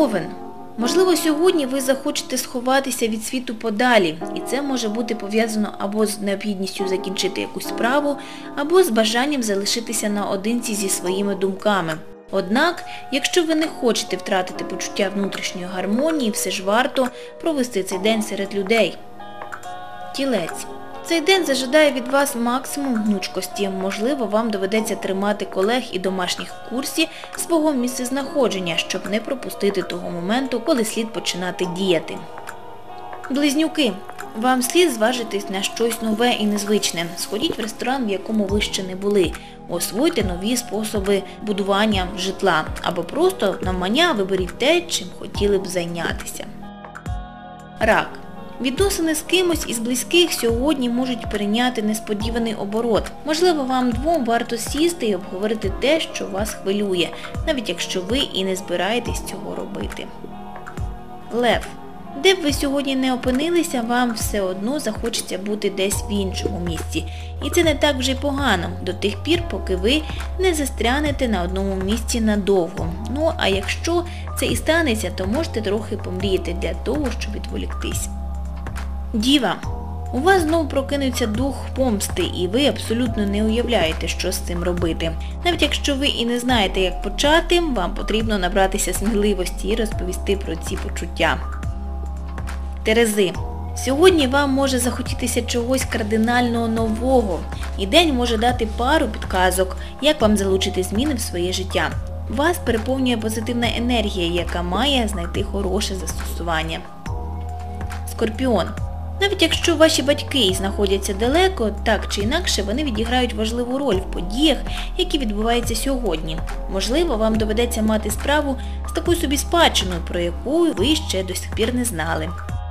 Овен. Можливо, сьогодні ви захочете сховатися від світу подалі, і це може бути пов'язано або з необхідністю закінчити якусь справу, або з бажанням залишитися наодинці зі своїми думками. Однак, якщо ви не хочете втратити почуття внутрішньої гармонії, все ж варто провести цей день серед людей. Тілець. Цей день зажадає від вас максимум гнучкості. Можливо, вам доведеться тримати колег і домашніх в курсі свого місцезнаходження, щоб не пропустити того моменту, коли слід починати діяти. Близнюки. Вам слід зважитись на щось нове і незвичне. Сходіть в ресторан, в якому ви ще не були. Освойте нові способи будування житла. Або просто навмання виберіть те, чим хотіли б зайнятися. Рак. Відносини з кимось із близьких сьогодні можуть перейняти несподіваний оборот. Можливо, вам двом варто сісти і обговорити те, що вас хвилює, навіть якщо ви і не збираєтесь цього робити. Лев. Де б ви сьогодні не опинилися, вам все одно захочеться бути десь в іншому місці. І це не так вже й погано, до тих пір, поки ви не застрянете на одному місці надовго. Ну, а якщо це і станеться, то можете трохи помріяти для того, щоб відволіктись. Діва. У вас знову прокинеться дух помсти, і ви абсолютно не уявляєте, що з цим робити. Навіть якщо ви і не знаєте, як почати, вам потрібно набратися сміливості і розповісти про ці почуття. Терези. Сьогодні вам може захотітися чогось кардинально нового, і день може дати пару підказок, як вам залучити зміни в своє життя. Вас переповнює позитивна енергія, яка має знайти хороше застосування. Скорпіон. Навіть якщо ваші батьки і знаходяться далеко, так чи інакше вони відіграють важливу роль в подіях, які відбуваються сьогодні. Можливо, вам доведеться мати справу з такою собі спадщиною, про яку ви ще до сих пір не знали.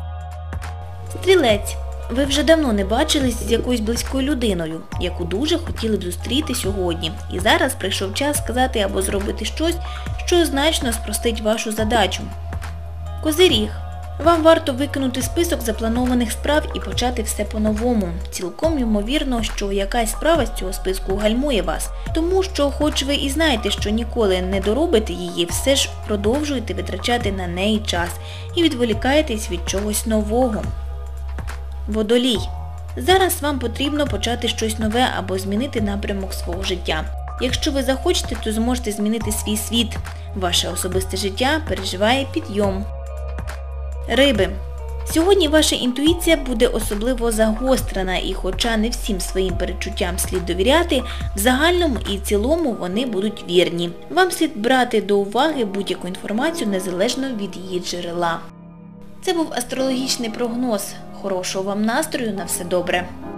Стрілець. Ви вже давно не бачились з якоюсь близькою людиною, яку дуже хотіли б зустріти сьогодні. І зараз прийшов час сказати або зробити щось, що значно спростить вашу задачу. Козиріг. Вам варто викинути список запланованих справ і почати все по-новому. Цілком ймовірно, що якась справа з цього списку гальмує вас. Тому що, хоч ви і знаєте, що ніколи не доробите її, все ж продовжуєте витрачати на неї час і відволікаєтесь від чогось нового. Водолій. Зараз вам потрібно почати щось нове або змінити напрямок свого життя. Якщо ви захочете, то зможете змінити свій світ. Ваше особисте життя переживає підйом. Риби. Сьогодні ваша інтуїція буде особливо загострена, і хоча не всім своїм перечуттям слід довіряти, в загальному і цілому вони будуть вірні. Вам слід брати до уваги будь-яку інформацію незалежно від її джерела. Це був астрологічний прогноз. Хорошого вам настрою, на все добре!